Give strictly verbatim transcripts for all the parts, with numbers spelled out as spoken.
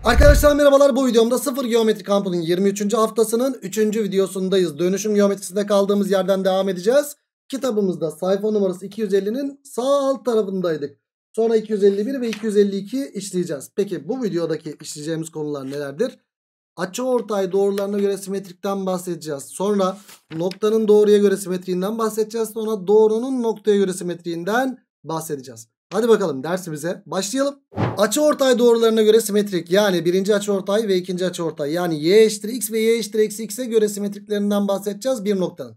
Arkadaşlar merhabalar, bu videomda sıfır geometri kampının yirmi üçüncü haftasının üçüncü videosundayız. Dönüşüm geometrisinde kaldığımız yerden devam edeceğiz. Kitabımızda sayfa numarası iki yüz ellinin sağ alt tarafındaydık. Sonra iki yüz elli bir ve iki yüz elli iki işleyeceğiz. Peki bu videodaki işleyeceğimiz konular nelerdir? Açıortay doğrularına göre simetrikten bahsedeceğiz. Sonra noktanın doğruya göre simetriğinden bahsedeceğiz. Sonra doğrunun noktaya göre simetriğinden bahsedeceğiz. Hadi bakalım dersimize başlayalım. Açıortay doğrularına göre simetrik, yani birinci açıortay ve ikinci açıortay, yani y eşittir x ve y eşittir eksi x'e göre simetriklerinden bahsedeceğiz bir noktanın.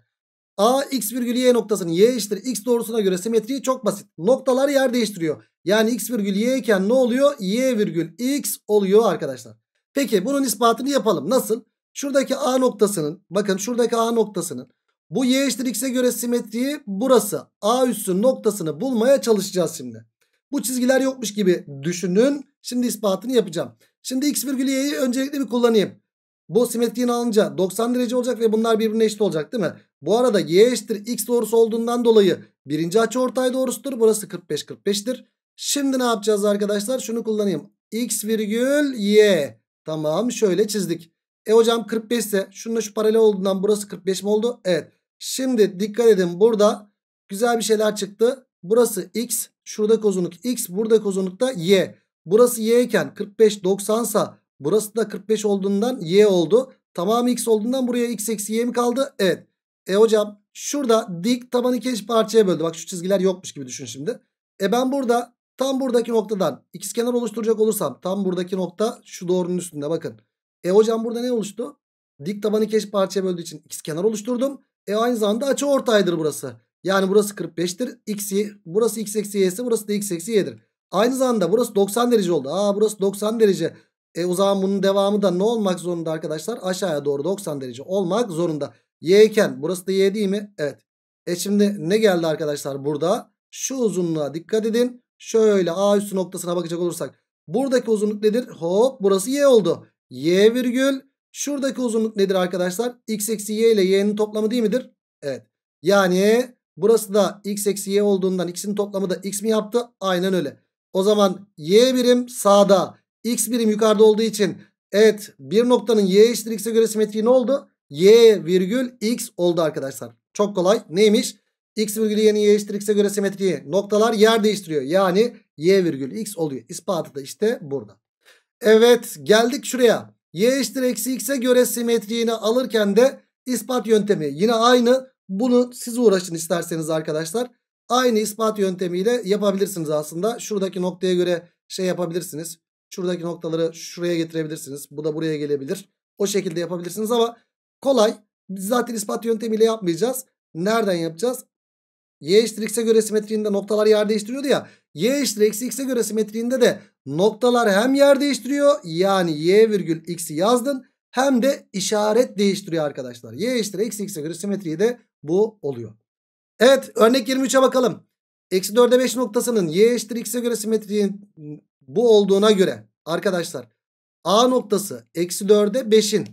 A x virgül y noktasının y eşittir x doğrusuna göre simetriği çok basit. Noktalar yer değiştiriyor. Yani x virgül y iken ne oluyor? Y virgül x oluyor arkadaşlar. Peki bunun ispatını yapalım. Nasıl? Şuradaki A noktasının, bakın şuradaki A noktasının bu y eşittir x'e göre simetriği burası. A üssü noktasını bulmaya çalışacağız şimdi. Bu çizgiler yokmuş gibi düşünün. Şimdi ispatını yapacağım. Şimdi x virgül y'yi öncelikle bir kullanayım. Bu simetriğini alınca doksan derece olacak ve bunlar birbirine eşit olacak değil mi? Bu arada y eşittir x doğrusu olduğundan dolayı birinci açıortay doğrusudur. Burası kırk beş kırk beş'tir. Şimdi ne yapacağız arkadaşlar? Şunu kullanayım. X virgül y. Tamam, şöyle çizdik. E hocam kırk beş ise şununla şu paralel olduğundan burası kırk beş mi oldu? Evet. Şimdi dikkat edin, burada güzel bir şeyler çıktı. Burası x, şuradaki uzunluk x, buradaki uzunluk da y. Burası y iken kırk beş doksan sa burası da kırk beş olduğundan y oldu. Tamamı x olduğundan buraya x eksi y mi kaldı? Evet. E hocam şurada dik tabanı iki eşit parçaya böldü. Bak şu çizgiler yokmuş gibi düşün şimdi. E ben burada tam buradaki noktadan ikizkenar oluşturacak olursam, tam buradaki nokta şu doğrunun üstünde bakın. E hocam burada ne oluştu? Dik tabanı iki eşit parçaya böldüğü için ikizkenar oluşturdum. E aynı zamanda açıortaydır burası. Yani burası kırk beş'tir. X, y, burası x eksi y ise burası da x eksi y'dir. Aynı zamanda burası doksan derece oldu. Aa burası doksan derece. E o zaman bunun devamı da ne olmak zorunda arkadaşlar? Aşağıya doğru doksan derece olmak zorunda. Y iken burası da y değil mi? Evet. E şimdi ne geldi arkadaşlar burada? Şu uzunluğa dikkat edin. Şöyle A üssü noktasına bakacak olursak. Buradaki uzunluk nedir? Hop, burası y oldu. Y virgül. Şuradaki uzunluk nedir arkadaşlar? X eksi y ile y'nin toplamı değil midir? Evet. Yani burası da x eksi y olduğundan x'in toplamı da x mi yaptı? Aynen öyle. O zaman y birim sağda, x birim yukarıda olduğu için evet, bir noktanın y eşittir x'e göre simetriği ne oldu? Y virgül x oldu arkadaşlar. Çok kolay. Neymiş? X virgül y'nin y eşittir x'e göre simetriği, noktalar yer değiştiriyor. Yani y virgül x oluyor. İspatı da işte burada. Evet, geldik şuraya. Y eşittir eksi x'e göre simetriğini alırken de ispat yöntemi yine aynı. Bunu siz uğraşın isterseniz arkadaşlar. Aynı ispat yöntemiyle yapabilirsiniz aslında. Şuradaki noktaya göre şey yapabilirsiniz. Şuradaki noktaları şuraya getirebilirsiniz. Bu da buraya gelebilir. O şekilde yapabilirsiniz ama kolay. Biz zaten ispat yöntemiyle yapmayacağız. Nereden yapacağız? Y eşittir x'e göre simetriğinde noktalar yer değiştiriyordu ya. Y eşittir eksi x'e göre simetriğinde de noktalar hem yer değiştiriyor. Yani y virgül x'i yazdın. Hem de işaret değiştiriyor arkadaşlar. Y eşittir eksi x'e göre simetriği de bu oluyor. Evet, örnek yirmi üç'e bakalım. Eksi dörde beş noktasının y eşittir x'e göre simetriğin bu olduğuna göre arkadaşlar A noktası eksi dörde beş'in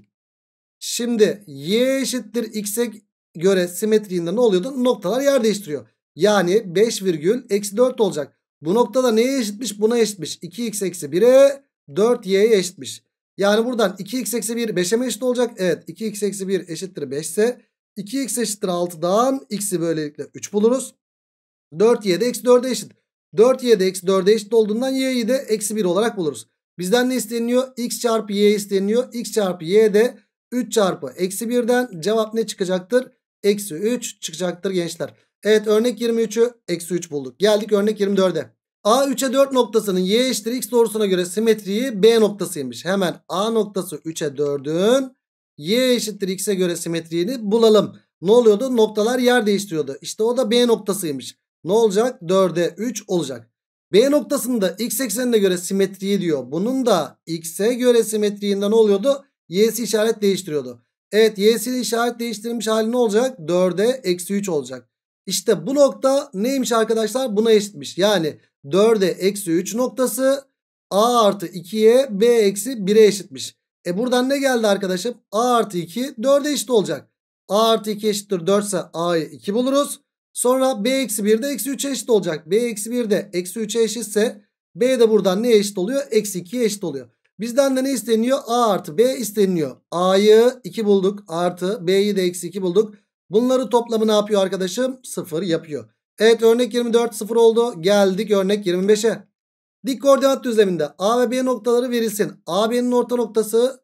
şimdi y eşittir x'e göre simetriğinde ne oluyordu? Noktalar yer değiştiriyor. Yani beş virgül eksi dört olacak. Bu noktada neye eşitmiş? Buna eşitmiş. iki x eksi bir'e dört y'ye eşitmiş. Yani buradan iki x eksi bir beş'e mi eşit olacak? Evet, iki x eksi bir eşittir beş ise iki x eşittir altı'dan x'i böylelikle üç buluruz. dört y de eksi dörde eşit. dört y de eksi dörde eşit olduğundan y'yi de eksi bir olarak buluruz. Bizden ne isteniyor? X çarpı y isteniyor. X çarpı y de üç çarpı eksi bir'den cevap ne çıkacaktır? Eksi üç çıkacaktır gençler. Evet, örnek yirmi üç'ü eksi üç bulduk. Geldik örnek yirmi dört'e. A üç'e dört noktasının y eşittir x doğrusuna göre simetriği B noktasıymış. Hemen A noktası üç'e dört'ün y eşittir x'e göre simetriğini bulalım. Ne oluyordu? Noktalar yer değiştiriyordu. İşte o da B noktasıymış. Ne olacak? dört'e üç olacak. B noktasında x eksenine göre simetriği diyor. Bunun da x'e göre simetriğinde ne oluyordu? Y'si işaret değiştiriyordu. Evet, y'sini işaret değiştirilmiş hali ne olacak? dört'e eksi üç olacak. İşte bu nokta neymiş arkadaşlar? Buna eşitmiş. Yani dört'e eksi üç noktası a artı iki'ye b eksi bir'e eşitmiş. E buradan ne geldi arkadaşım? A artı iki dört'e eşit olacak. A artı iki eşittir dört ise a'yı iki buluruz. Sonra b eksi bir de eksi üç'e eşit olacak. B eksi bir de eksi üç'e eşitse b de buradan neye eşit oluyor? Eksi iki'ye eşit oluyor. Bizden de ne isteniyor? A artı B isteniyor. A'yı iki bulduk. Artı B'yi de eksi iki bulduk. Bunları toplamı ne yapıyor arkadaşım? sıfır yapıyor. Evet, örnek yirmi dört sıfır oldu. Geldik örnek yirmi beşe. Dik koordinat düzleminde A ve B noktaları verilsin. A B'nin orta noktası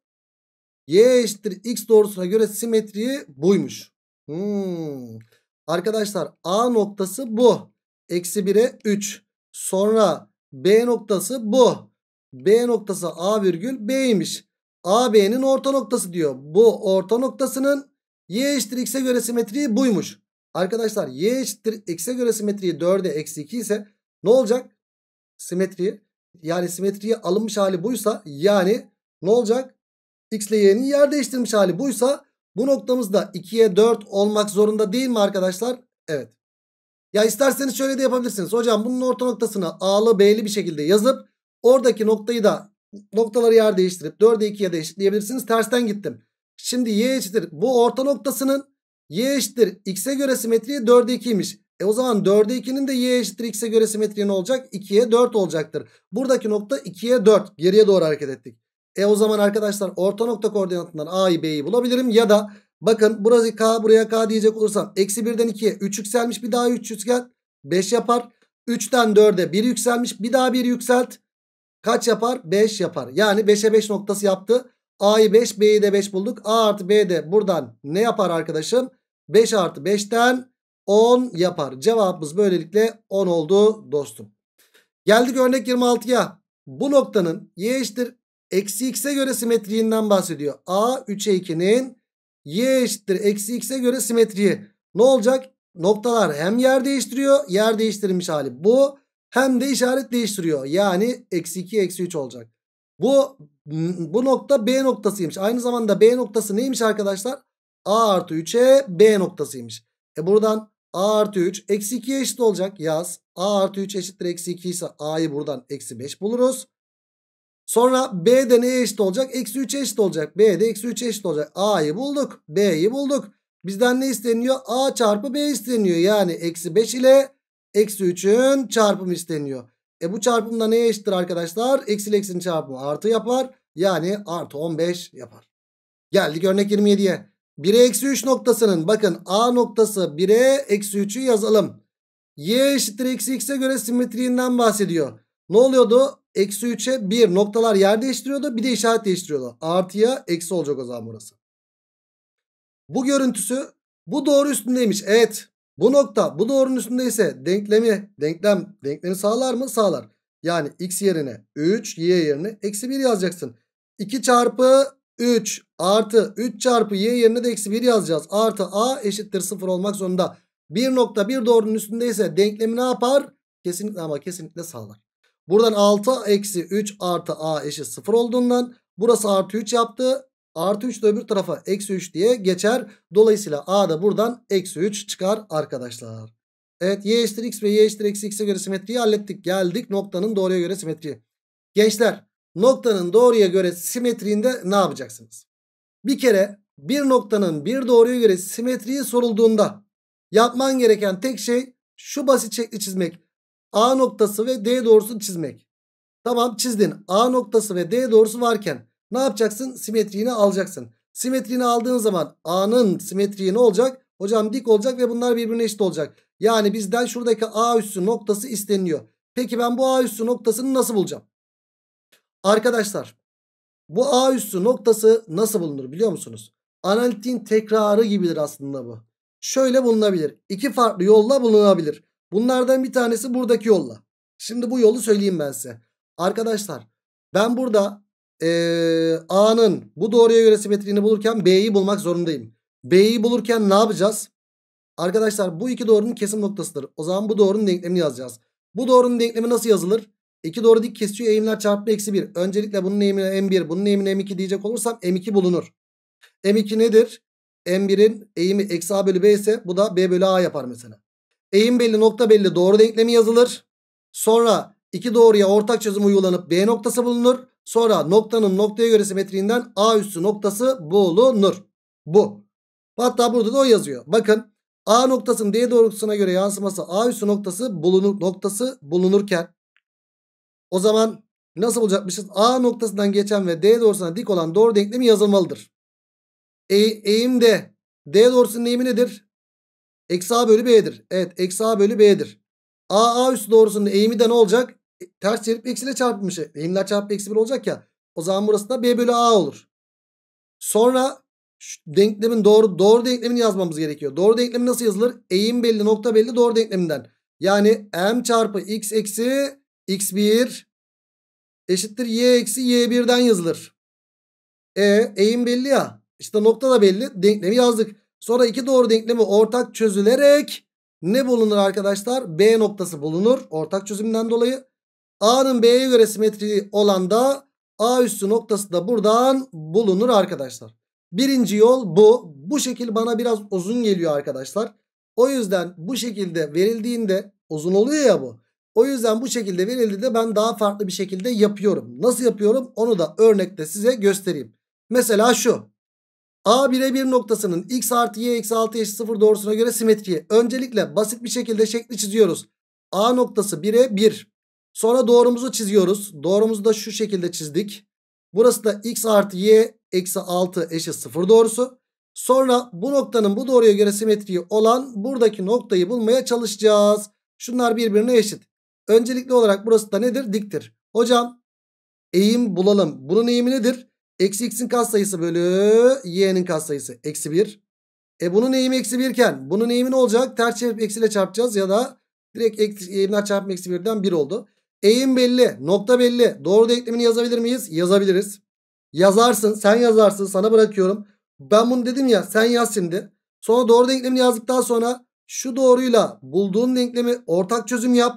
y eşittir x doğrusuna göre simetriği buymuş. Hmm. Arkadaşlar A noktası bu. Eksi bire üç. Sonra B noktası bu. B noktası A virgül B'ymiş. A B'nin orta noktası diyor. Bu orta noktasının y eşittir x'e göre simetriği buymuş. Arkadaşlar y eşittir x'e göre simetriği dörde eksi iki ise ne olacak? Simetriği, yani simetriye alınmış hali buysa, yani ne olacak? X ile y'nin yer değiştirmiş hali buysa bu noktamızda ikiye dört olmak zorunda değil mi arkadaşlar? Evet. Ya isterseniz şöyle de yapabilirsiniz. Hocam bunun orta noktasını A'lı B'li bir şekilde yazıp oradaki noktayı da noktaları yer değiştirip dörde ikiye de eşitleyebilirsiniz. Tersten gittim. Şimdi y eşittir. Bu orta noktasının y eşittir x'e göre simetriği dörde ikiymiş. E o zaman dörde ikinin de y eşittir x'e göre simetriği ne olacak? ikiye dört olacaktır. Buradaki nokta ikiye dört. Geriye doğru hareket ettik. E o zaman arkadaşlar orta nokta koordinatından A'yı B'yi bulabilirim. Ya da bakın burası K, buraya K diyecek olursam eksi birden ikiye üç yükselmiş, bir daha üç yükselt beş yapar. üçten dörde bir yükselmiş, bir daha bir yükselt. Kaç yapar? beş yapar. Yani beşe beş noktası yaptı. A'yı beş, B'yi de beş bulduk. A artı B de buradan ne yapar arkadaşım? beş artı beşten on yapar. Cevabımız böylelikle on oldu dostum. Geldik örnek yirmi altıya. Bu noktanın y eşittir eksi x'e göre simetriğinden bahsediyor. A üçe ikinin y eşittir eksi x'e göre simetriği. Ne olacak? Noktalar hem yer değiştiriyor. Yer değiştirilmiş hali bu. Hem de işaret değiştiriyor. Yani eksi iki eksi üç olacak. Bu, bu nokta B noktasıymış. Aynı zamanda B noktası neymiş arkadaşlar? A artı üçe B noktasıymış. E buradan A artı üç eksi ikiye eşit olacak. Yaz. A artı üç eşittir eksi iki ise A'yı buradan eksi beş buluruz. Sonra B de neye eşit olacak? Eksi üçe eşit olacak. B de eksi üçe eşit olacak. A'yı bulduk. B'yi bulduk. Bizden ne isteniyor? A çarpı B isteniyor. Yani eksi beş ile eksi üçün çarpımı isteniyor. E bu çarpımda neye eşittir arkadaşlar? Eksi ile eksinin çarpımı artı yapar. Yani artı on beş yapar. Geldik örnek yirmi yediye. bire eksi üç noktasının, bakın A noktası bire eksi üçü yazalım. Y eşittir eksi x'e göre simetriğinden bahsediyor. Ne oluyordu? Eksi üçe bir, noktalar yer değiştiriyordu, bir de işaret değiştiriyordu. Artıya eksi olacak o zaman burası. Bu görüntüsü bu doğru üstündeymiş. Evet, bu nokta bu doğrunun üstündeyse denklemi denklem denklemi sağlar mı? Sağlar. Yani x yerine üç, y yerine eksi bir yazacaksın. iki çarpı üç artı üç çarpı y yerine de eksi bir yazacağız. Artı a eşittir sıfır olmak zorunda. bir nokta bir doğrunun üstündeyse denklemi ne yapar? Kesinlikle ama kesinlikle sağlar. Buradan altı eksi üç artı a eşit sıfır olduğundan burası artı üç yaptı. Artı üç de öbür tarafa eksi üç diye geçer. Dolayısıyla a da buradan eksi üç çıkar arkadaşlar. Evet, y eşittir x ve y eşittir eksi x'e göre simetriyi hallettik. Geldik noktanın doğruya göre simetriği. Gençler, noktanın doğruya göre simetriğinde ne yapacaksınız? Bir kere bir noktanın bir doğruya göre simetriği sorulduğunda yapman gereken tek şey şu basit şekli çizmek. A noktası ve D doğrusunu çizmek. Tamam, çizdin. A noktası ve D doğrusu varken ne yapacaksın? Simetriğini alacaksın. Simetriğini aldığın zaman A'nın simetriği ne olacak? Hocam dik olacak ve bunlar birbirine eşit olacak. Yani bizden şuradaki A üssü noktası isteniyor. Peki ben bu A üssü noktasını nasıl bulacağım? Arkadaşlar, bu A üssü noktası nasıl bulunur biliyor musunuz? Analitiğin tekrarı gibidir aslında bu. Şöyle bulunabilir. İki farklı yolla bulunabilir. Bunlardan bir tanesi buradaki yolla. Şimdi bu yolu söyleyeyim ben size. Arkadaşlar, ben burada ee, A'nın bu doğruya göre simetriğini bulurken B'yi bulmak zorundayım. B'yi bulurken ne yapacağız? Arkadaşlar, bu iki doğrunun kesim noktasıdır. O zaman bu doğrunun denklemini yazacağız. Bu doğrunun denklemi nasıl yazılır? İki doğru dik kesiyor, eğimler çarpımı eksi bir. Öncelikle bunun eğimine m bir, bunun eğimine m iki diyecek olursam m iki bulunur. m iki nedir? m birin eğimi eksi a bölü b ise bu da b bölü a yapar mesela. Eğim belli, nokta belli, doğru denklemi yazılır. Sonra iki doğruya ortak çözüm uygulanıp b noktası bulunur. Sonra noktanın noktaya göre simetriğinden a üssü noktası bulunur. Bu. Hatta burada da o yazıyor. Bakın, a noktasının d doğrultusuna göre yansıması a üssü noktası bulunur, noktası bulunurken o zaman Nasıl bulacakmışız? A noktasından geçen ve D doğrusuna dik olan doğru denklemi yazılmalıdır. E, eğimde D doğrusunun eğimi nedir? Eksi A bölü B'dir. Evet, eksi A bölü B'dir. A, A üstü doğrusunun eğimi de ne olacak? E, ters çevirip eksiyle çarpılmış. Eğimler çarpı eksi bir olacak ya. O zaman burası da B bölü A olur. Sonra şu denklemin doğru doğru denklemini yazmamız gerekiyor. Doğru denklemi nasıl yazılır? Eğim belli, nokta belli, doğru denkleminden. Yani m çarpı x eksi x bir eşittir y eksi y birden yazılır. E eğim belli ya. İşte nokta da belli. Denklemi yazdık. Sonra iki doğru denklemi ortak çözülerek ne bulunur arkadaşlar? B noktası bulunur. Ortak çözümden dolayı. A'nın B'ye göre simetriği olan da A üstü noktası da buradan bulunur arkadaşlar. Birinci yol bu. Bu şekil bana biraz uzun geliyor arkadaşlar. O yüzden bu şekilde verildiğinde uzun oluyor ya bu. O yüzden bu şekilde verildiğinde ben daha farklı bir şekilde yapıyorum. Nasıl yapıyorum? Onu da örnekte size göstereyim. Mesela şu. A birebir noktasının x artı y eksi altı eşit sıfır doğrusuna göre simetriği. Öncelikle basit bir şekilde şekli çiziyoruz. A noktası bire bir. Sonra doğrumuzu çiziyoruz. Doğrumuzu da şu şekilde çizdik. Burası da x artı y eksi altı eşit sıfır doğrusu. Sonra bu noktanın bu doğruya göre simetriği olan buradaki noktayı bulmaya çalışacağız. Şunlar birbirine eşit. Öncelikli olarak burası da nedir? Diktir. Hocam eğim bulalım. Bunun eğimi nedir? Eksi x'in katsayısı bölü y'nin katsayısı. Eksi bir. E bunun eğimi eksi bir iken bunun eğimi ne olacak? Ters çevirip eksiyle çarpacağız ya da direkt eğimler çarpımı eksi birden bir oldu. Eğim belli. Nokta belli. Doğru denklemini yazabilir miyiz? Yazabiliriz. Yazarsın. Sen yazarsın. Sana bırakıyorum. Ben bunu dedim ya. Sen yaz şimdi. Sonra doğru denklemini yazdıktan sonra şu doğruyla bulduğun denklemi ortak çözüm yap.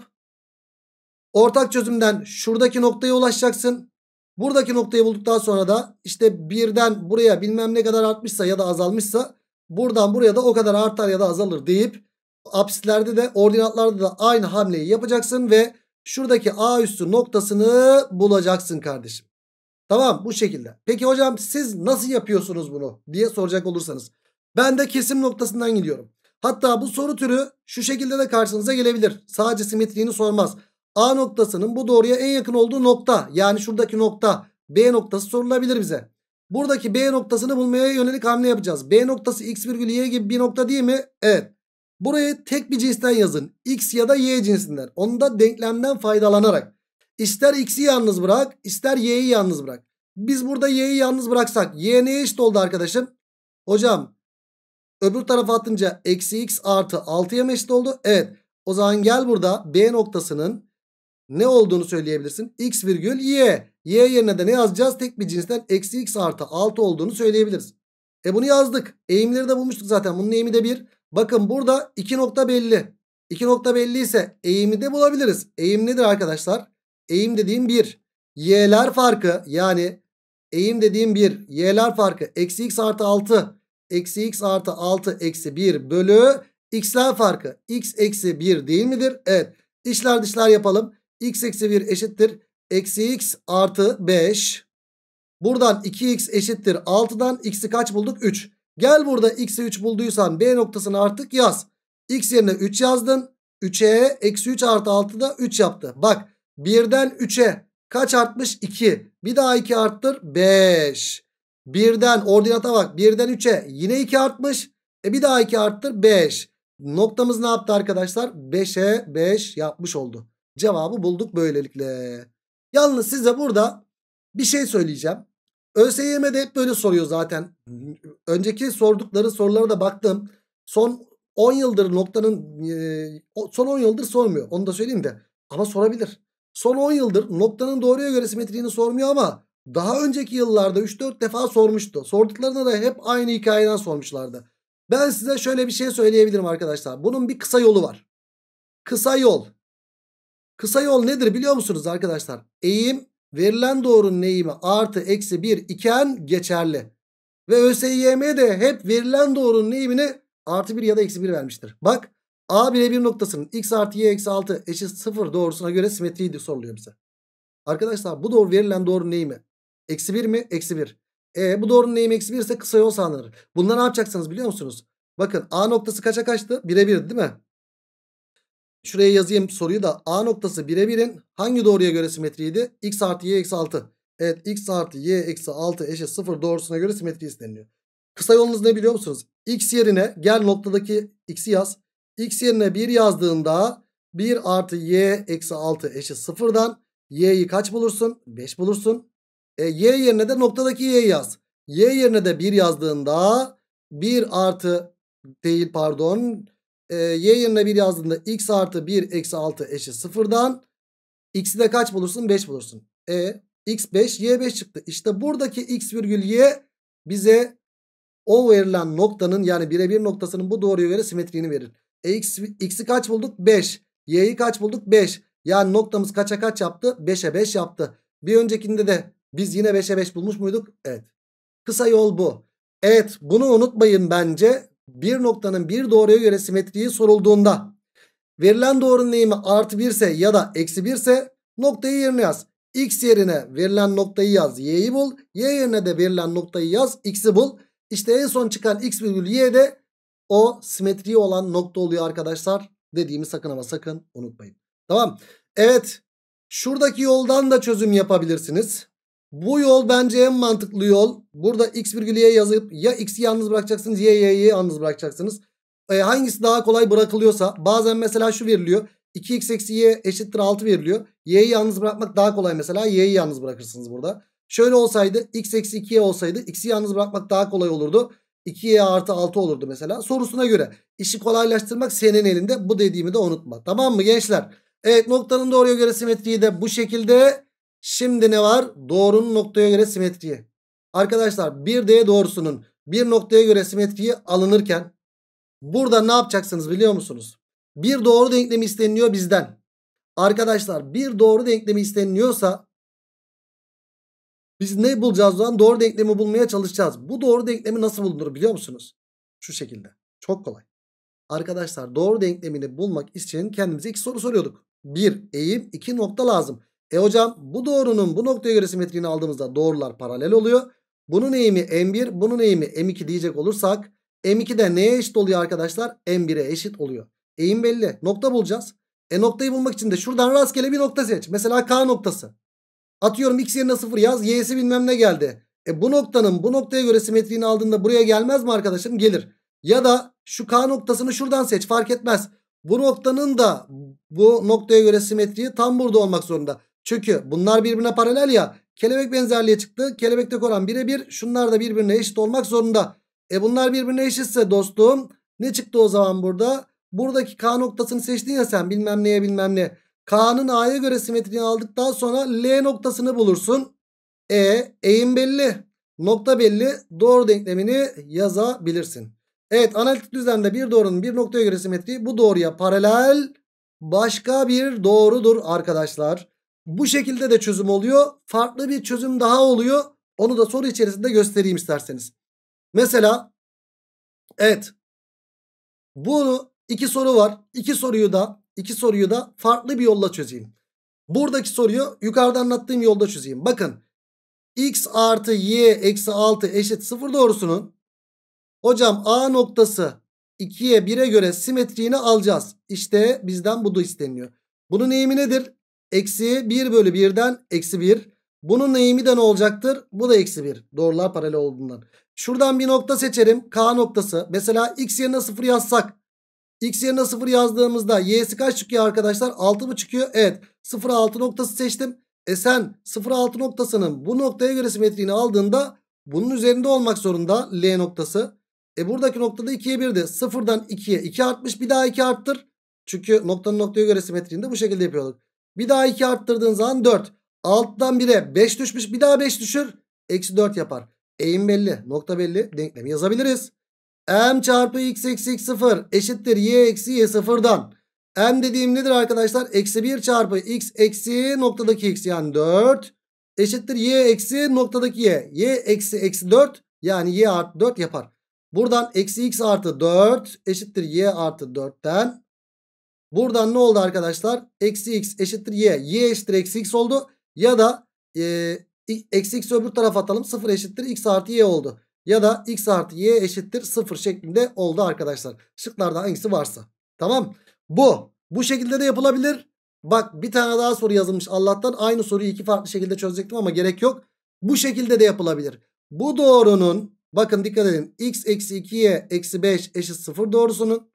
Ortak çözümden şuradaki noktaya ulaşacaksın. Buradaki noktayı bulduktan sonra da işte birden buraya bilmem ne kadar artmışsa ya da azalmışsa buradan buraya da o kadar artar ya da azalır deyip apsislerde de ordinatlarda da aynı hamleyi yapacaksın ve şuradaki A üstü noktasını bulacaksın kardeşim. Tamam, bu şekilde. Peki hocam siz nasıl yapıyorsunuz bunu diye soracak olursanız. Ben de kesim noktasından gidiyorum. Hatta bu soru türü şu şekilde de karşınıza gelebilir. Sadece simetriğini sormaz. A noktasının bu doğruya en yakın olduğu nokta, yani şuradaki nokta B noktası sorulabilir bize. Buradaki B noktasını bulmaya yönelik hamle yapacağız. B noktası x virgül y gibi bir nokta değil mi? Evet. Burayı tek bir cinsten yazın. X ya da y cinsinden. Onu da denklemden faydalanarak. İster x'i yalnız bırak, ister y'yi yalnız bırak. Biz burada y'yi yalnız bıraksak y neye eşit oldu arkadaşım? Hocam öbür tarafa atınca eksi x artı altıya mı eşit oldu? Evet. O zaman gel burada B noktasının ne olduğunu söyleyebilirsin. X virgül y. Y yerine de ne yazacağız? Tek bir cinsten eksi x artı altı olduğunu söyleyebiliriz. E bunu yazdık. Eğimleri de bulmuştuk zaten. Bunun eğimi de bir. Bakın burada iki nokta belli. iki nokta belli ise eğimi de bulabiliriz. Eğim nedir arkadaşlar? Eğim dediğim bir. Y'ler farkı, yani eğim dediğim bir. Y'ler farkı eksi x artı altı. Eksi x artı altı eksi bir bölü x'ler farkı. X eksi bir değil midir? Evet. İçler dışlar yapalım. X eksi bir eşittir eksi x artı beş. Buradan iki x eşittir altıdan x'i kaç bulduk? üç. Gel burada x'i üç bulduysan B noktasını artık yaz. X yerine üç yazdın. üçe eksi üç artı altı da üç yaptı. Bak birden üçe kaç artmış? iki. Bir daha iki arttır. beş. birden ordinata bak. birden üçe yine iki artmış. E bir daha iki arttır. beş. Noktamız ne yaptı arkadaşlar? beşe beş yapmış oldu. Cevabı bulduk böylelikle. Yalnız size burada bir şey söyleyeceğim. ÖSYM'de hep böyle soruyor zaten. Önceki sordukları sorulara da baktım. Son on yıldır noktanın e, son on yıldır sormuyor. Onu da söyleyeyim de. Ama sorabilir. Son on yıldır noktanın doğruya göre simetriğini sormuyor ama daha önceki yıllarda üç dört defa sormuştu. Sorduklarında da hep aynı hikayeden sormuşlardı. Ben size şöyle bir şey söyleyebilirim arkadaşlar. Bunun bir kısa yolu var. Kısa yol. Kısa yol nedir biliyor musunuz arkadaşlar? Eğim verilen doğrunun eğimi artı eksi bir iken geçerli. Ve ÖSYM de hep verilen doğrunun eğimini artı bir ya da eksi bir vermiştir. Bak A birebir noktasının x artı y eksi altı eşit sıfır doğrusuna göre simetriği soruluyor bize. Arkadaşlar bu doğru verilen doğrunun eğimi eksi bir mi? Eksi bir. E bu doğrunun eğimi eksi bir ise kısa yol sağlanır. Bunda ne yapacaksınız biliyor musunuz? Bakın A noktası kaça kaçtı? bire bir değil mi? Şuraya yazayım soruyu da. A noktası bire birin hangi doğruya göre simetriydi? X artı y eksi altı. Evet, x artı y eksi altı eşit sıfır doğrusuna göre simetri isteniliyor. Kısa yolunuz ne biliyor musunuz? X yerine gel noktadaki x'i yaz. X yerine bir yazdığında bir artı y eksi altı eşit sıfırdan y'yi kaç bulursun? beş bulursun. E, y yerine de noktadaki y'yi yaz. Y yerine de bir yazdığında bir artı değil pardon. E, y yerine bir yazdığında x artı bir eksi altı eşit sıfırdan x'i de kaç bulursun? beş bulursun. E x beş y beş çıktı. İşte buradaki x virgül y bize o verilen noktanın yani birebir noktasının bu doğruya göre simetriğini verir. E x, x'i kaç bulduk? beş. Y'yi kaç bulduk? beş. Yani noktamız kaça kaç yaptı? beşe beş yaptı. Bir öncekinde de biz yine beşe beş bulmuş muyduk? Evet. Kısa yol bu. Evet, bunu unutmayın bence. Bir noktanın bir doğruya göre simetriği sorulduğunda verilen doğrunun eğimi artı bir ise ya da eksi bir ise noktayı yerine yaz. X yerine verilen noktayı yaz, y'yi bul. Y yerine de verilen noktayı yaz, x'i bul. İşte en son çıkan x virgül y de o simetriği olan nokta oluyor arkadaşlar. Dediğimi sakın ama sakın unutmayın. Tamam. Evet. Şuradaki yoldan da çözüm yapabilirsiniz. Bu yol bence en mantıklı yol. Burada x virgül y yazıp ya x'i yalnız bırakacaksınız ya y'yi yalnız bırakacaksınız. E, hangisi daha kolay bırakılıyorsa, bazen mesela şu veriliyor. iki x eksi y eşittir altı veriliyor. Y'yi yalnız bırakmak daha kolay mesela. Y'yi yalnız bırakırsınız burada. Şöyle olsaydı x eksi iki y olsaydı x'i yalnız bırakmak daha kolay olurdu. iki y artı altı olurdu mesela. Sorusuna göre işi kolaylaştırmak senin elinde. Bu dediğimi de unutma. Tamam mı gençler? Evet, noktanın doğruya göre simetriği de bu şekilde. Şimdi ne var? Doğrunun noktaya göre simetriği. Arkadaşlar bir D doğrusunun bir noktaya göre simetriği alınırken burada ne yapacaksınız biliyor musunuz? Bir doğru denklemi isteniliyor bizden. Arkadaşlar bir doğru denklemi isteniliyorsa biz ne bulacağız o zaman? Doğru denklemi bulmaya çalışacağız. Bu doğru denklemi nasıl bulunur biliyor musunuz? Şu şekilde. Çok kolay. Arkadaşlar doğru denklemini bulmak için kendimize iki soru soruyorduk. Bir eğim, iki nokta lazım. E hocam bu doğrunun bu noktaya göre simetriğini aldığımızda doğrular paralel oluyor. Bunun eğimi m bir, bunun eğimi m iki diyecek olursak m iki de neye eşit oluyor arkadaşlar? m bire eşit oluyor. Eğim belli. Nokta bulacağız. E noktayı bulmak için de şuradan rastgele bir nokta seç. Mesela K noktası. Atıyorum x yerine sıfır yaz. Y'si bilmem ne geldi. E bu noktanın bu noktaya göre simetriğini aldığında buraya gelmez mi arkadaşım? Gelir. Ya da şu K noktasını şuradan seç, fark etmez. Bu noktanın da bu noktaya göre simetriği tam burada olmak zorunda. Çünkü bunlar birbirine paralel ya. Kelebek benzerliğe çıktı. Kelebekte oran birebir. Şunlar da birbirine eşit olmak zorunda. E bunlar birbirine eşitse dostum ne çıktı o zaman burada? Buradaki K noktasını seçtin ya sen, bilmem neye bilmem ne. K'nın A'ya göre simetriğini aldıktan sonra L noktasını bulursun. E eğim belli. Nokta belli. Doğru denklemini yazabilirsin. Evet, analitik düzlemde bir doğrunun bir noktaya göre simetriği bu doğruya paralel başka bir doğrudur arkadaşlar. Bu şekilde de çözüm oluyor. Farklı bir çözüm daha oluyor. Onu da soru içerisinde göstereyim isterseniz. Mesela evet, bu iki soru var. İki soruyu da iki soruyu da farklı bir yolla çözeyim. Buradaki soruyu yukarıda anlattığım yolda çözeyim. Bakın, x artı y eksi altı eşit sıfır doğrusunun hocam A noktası ikiye bire göre simetriğini alacağız. İşte bizden bu da isteniyor. Bunun eğimi nedir? Eksi bir bölü birden eksi bir. Bunun eğimi de ne olacaktır? Bu da eksi bir. Doğrular paralel olduğundan. Şuradan bir nokta seçerim. K noktası. Mesela x yerine sıfır yazsak. X yerine sıfır yazdığımızda y'si kaç çıkıyor arkadaşlar? altı mı çıkıyor? Evet. sıfır altı noktası seçtim. E sen sıfır altı noktasının bu noktaya göre simetriğini aldığında bunun üzerinde olmak zorunda L noktası. E buradaki noktada ikiye birdi. sıfırdan ikiye iki artmış. Bir daha iki arttır. Çünkü noktanın noktaya göre simetriğini de bu şekilde yapıyorduk. Bir daha iki arttırdığın zaman dört. altıdan bire beş düşmüş. Bir daha beş düşür. Eksi dört yapar. Eğim belli. Nokta belli. Denklemi yazabiliriz. M çarpı x eksi x sıfır eşittir y eksi y sıfırdan. M dediğim nedir arkadaşlar? Eksi bir çarpı x eksi noktadaki x yani dört eşittir y eksi noktadaki y. Y eksi eksi dört yani y artı dört yapar. Buradan eksi x artı dört eşittir y artı dörtten. Buradan ne oldu arkadaşlar? Eksi x eşittir y. Y eşittir eksi x oldu. Ya da e, eksi x öbür tarafa atalım. sıfır eşittir x artı y oldu. Ya da x artı y eşittir sıfır şeklinde oldu arkadaşlar. Şıklarda hangisi varsa. Tamam. Bu. Bu şekilde de yapılabilir. Bak bir tane daha soru yazılmış Allah'tan. Aynı soruyu iki farklı şekilde çözecektim ama gerek yok. Bu şekilde de yapılabilir. Bu doğrunun bakın dikkat edin. X eksi iki y eksi beş eşit sıfır doğrusunun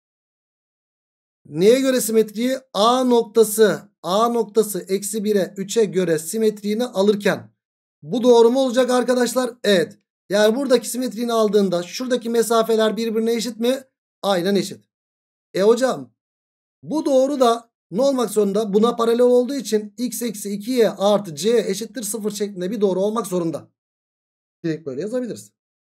neye göre simetriği? A noktası A noktası eksi bire üçe göre simetriğini alırken bu doğru mu olacak arkadaşlar? Evet. Yani buradaki simetriğini aldığında şuradaki mesafeler birbirine eşit mi? Aynen eşit. E hocam bu doğru da ne olmak zorunda? Buna paralel olduğu için x eksi iki y artı c eşittir sıfır şeklinde bir doğru olmak zorunda. Direkt böyle yazabiliriz.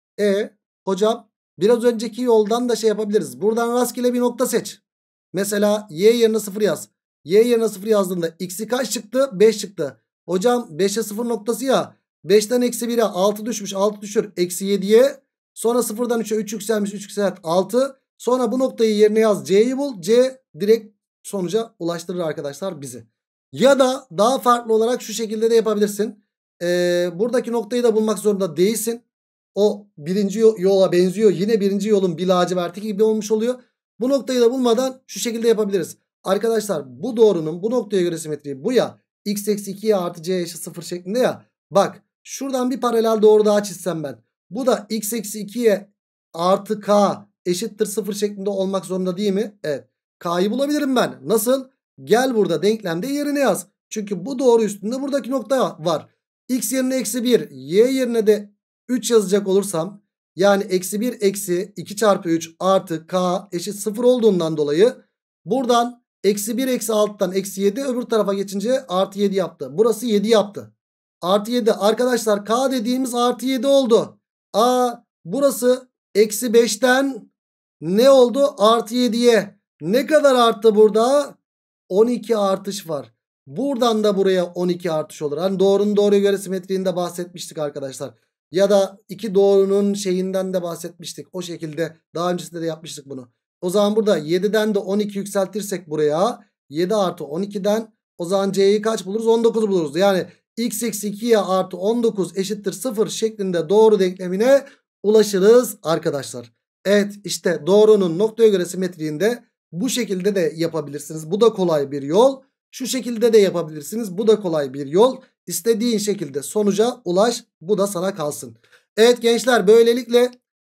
E hocam biraz önceki yoldan da şey yapabiliriz. Buradan rastgele bir nokta seç. Mesela y yerine sıfır yaz. Y yerine sıfır yazdığında x'i kaç çıktı? beş çıktı. Hocam beşe sıfır noktası ya. beşten eksi bire altı düşmüş. altı düşür. Eksi yediye. Sonra sıfırdan üçe üç yükselmiş. üç yükselt altı. Sonra bu noktayı yerine yaz. C'yi bul. C direkt sonuca ulaştırır arkadaşlar bizi. Ya da daha farklı olarak şu şekilde de yapabilirsin. Ee, buradaki noktayı da bulmak zorunda değilsin. O birinci yola benziyor. Yine birinci yolun bir laciverti gibi olmuş oluyor. Bu noktayı da bulmadan şu şekilde yapabiliriz. Arkadaşlar bu doğrunun bu noktaya göre simetriği bu ya. X eksi iki y artı c eşit sıfır şeklinde ya. Bak şuradan bir paralel doğru daha çizsem ben. Bu da x eksi iki y artı k eşittir sıfır şeklinde olmak zorunda değil mi? Evet. K'yı bulabilirim ben. Nasıl? Gel burada denklemde yerine yaz. Çünkü bu doğru üstünde buradaki nokta var. X yerine eksi bir, y yerine de üç yazacak olursam yani eksi bir eksi iki çarpı üç artı k eşit sıfır olduğundan dolayı buradan eksi bir eksi altıdan eksi yedi öbür tarafa geçince artı yedi yaptı. Burası yedi yaptı. Artı yedi arkadaşlar k dediğimiz artı yedi oldu. A burası eksi beşten ne oldu? Artı yediye. Ne kadar arttı burada? on iki artış var. Buradan da buraya on iki artış olur. Hani doğrunun doğruya göre simetriğinde bahsetmiştik arkadaşlar. Ya da iki doğrunun şeyinden de bahsetmiştik. O şekilde daha öncesinde de yapmıştık bunu. O zaman burada yediden de on iki yükseltirsek buraya yedi artı on ikiden o zaman c'yi kaç buluruz? on dokuz buluruz. Yani x eksi iki y artı on dokuz eşittir sıfır şeklinde doğru denklemine ulaşırız arkadaşlar. Evet işte doğrunun noktaya göre simetriğinde bu şekilde de yapabilirsiniz. Bu da kolay bir yol. Şu şekilde de yapabilirsiniz. Bu da kolay bir yol. İstediğin şekilde sonuca ulaş. Bu da sana kalsın. Evet gençler böylelikle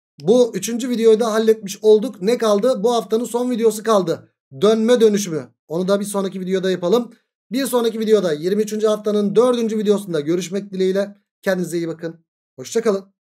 bu üçüncü videoyu da halletmiş olduk. Ne kaldı? Bu haftanın son videosu kaldı. Dönme dönüşümü. Onu da bir sonraki videoda yapalım. Bir sonraki videoda yirmi üçüncü haftanın dördüncü videosunda görüşmek dileğiyle. Kendinize iyi bakın. Hoşça kalın.